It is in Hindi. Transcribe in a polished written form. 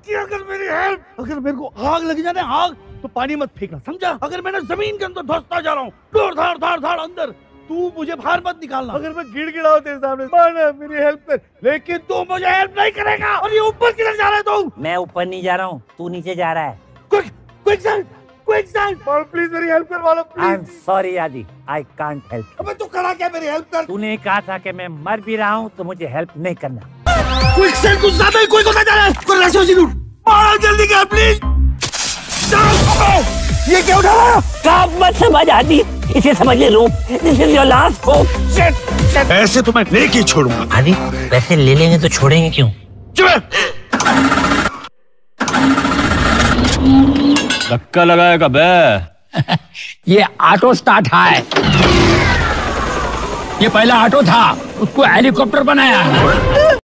कि अगर मेरी हेल्प, अगर मेरे को आग लग जाए ना आग, तो पानी मत फेंकना, समझा? अगर मैंने जमीन के अंदर धंसता जा रहा हूँ, धाड़ धाड़ धाड़ अंदर, तू मुझे बाहर मत निकालना। अगर मैं गिड़गिड़ाऊं तेरे सामने, माना मेरी हेल्प कर, लेकिन तू मुझे हेल्प नहीं करेगा। और ये ऊपर किधर जा रहा है तू? मैं ऊपर नहीं जा रहा हूँ, तू नीचे जा रहा है। Quick quick side, quick side. Please मेरी हेल्प कर वाला, प्लीज। आई एम सॉरी आदि, आई कांट हेल्प। अबे तू खड़ा क्या, मेरी हेल्प कर। तूने कहा था कि मैं मर भी रहा हूँ तो मुझे हेल्प नहीं करना। क्विक साइड कुछ ज्यादा ही क्विक होता जा रहा है। कर रहा है मारा, जल्दी कर प्लीज। ये क्या उठा रहा है? काम मत समझ आदि, इसे समझ ले रूप। This is your last hope. Shit, ऐसे तो मैं लेके छोड़ूंगा। आदि पैसे ले लेंगे तो छोड़ेंगे क्यों? धक्का लगाएगा बे। ये ऑटो स्टार्ट है। ये पहला ऑटो था, उसको हेलीकॉप्टर बनाया है।